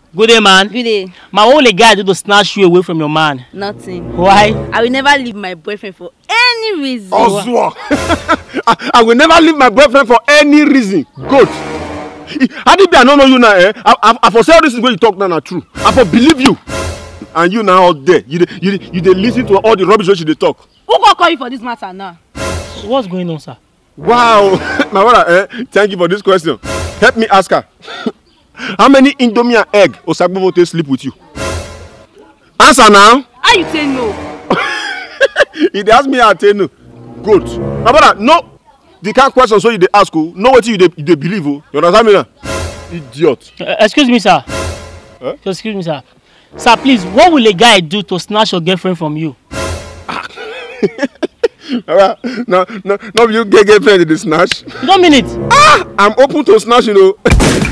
Good day, man. Good day. My only guy do to snatch you away from your man. Nothing. Why? I will never leave my boyfriend for any reason. Oswald. I will never leave my boyfriend for any reason. Good. How did I don't know you now? I for say all this is when you talk now true. I for believe you. And you now out there, you dey listen to all the rubbish that they talk. Who go call you for this matter now? What's going on, sir? Wow, my brother, thank you for this question. Help me ask her. How many Indomie and egg Osagbo take sleep with you? Answer now. How you say no? He dey ask me, I tell no. Good. My brother, no. The kind of question so you dey ask, oh, know what you dey believe, oh. You understand me now? Idiot. Excuse me, sir. Huh? Excuse me, sir. Sir, please, what will a guy do to snatch your girlfriend from you? No, you get girlfriend in the snatch. You don't mean it? I'm open to snatch, you know.